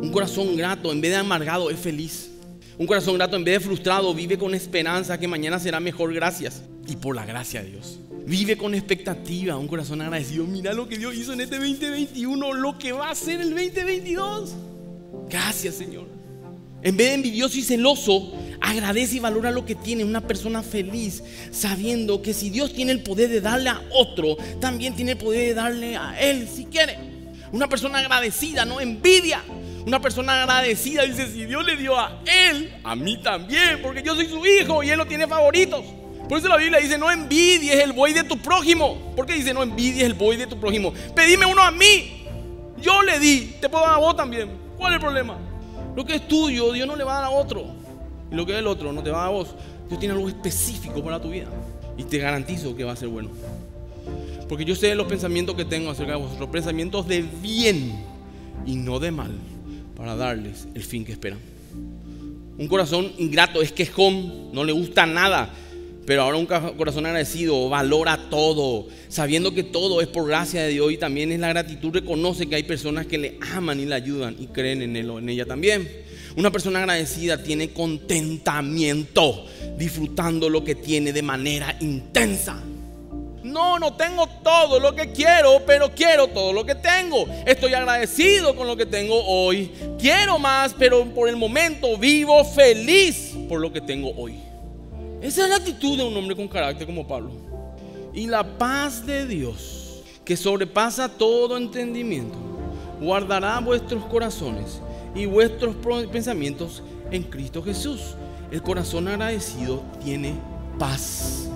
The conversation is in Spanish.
Un corazón grato en vez de amargado es feliz. Un corazón grato en vez de frustrado vive con esperanza que mañana será mejor gracias y por la gracia de Dios. Vive con expectativa, un corazón agradecido. Mira lo que Dios hizo en este 2021, lo que va a hacer el 2022. Gracias, Señor. En vez de envidioso y celoso, agradece y valora lo que tiene. Una persona feliz, sabiendo que si Dios tiene el poder de darle a otro, también tiene el poder de darle a él si quiere. Una persona agradecida no envidia. Una persona agradecida dice: si Dios le dio a él, a mí también, porque yo soy su hijo y él no tiene favoritos. Por eso la Biblia dice: no envidies el buey de tu prójimo. ¿Por qué dice no envidies el buey de tu prójimo? Pedime uno a mí, yo le di, te puedo dar a vos también. ¿Cuál es el problema? Lo que es tuyo, Dios no le va a dar a otro. Y lo que es el otro, no te va a dar a vos. Dios tiene algo específico para tu vida. Y te garantizo que va a ser bueno. Porque yo sé los pensamientos que tengo acerca de vosotros. Pensamientos de bien y no de mal, para darles el fin que esperan. Un corazón ingrato es quejón, no le gusta nada. Pero ahora un corazón agradecido valora todo, sabiendo que todo es por gracia de Dios. Y también es la gratitud, reconoce que hay personas que le aman y le ayudan y creen en él o en ella también. Una persona agradecida tiene contentamiento, disfrutando lo que tiene de manera intensa. No tengo todo lo que quiero, pero quiero todo lo que tengo. Estoy agradecido con lo que tengo hoy. Quiero más, pero por el momento vivo feliz por lo que tengo hoy. Esa es la actitud de un hombre con carácter como Pablo. Y la paz de Dios, que sobrepasa todo entendimiento, guardará vuestros corazones y vuestros pensamientos en Cristo Jesús. El corazón agradecido tiene paz.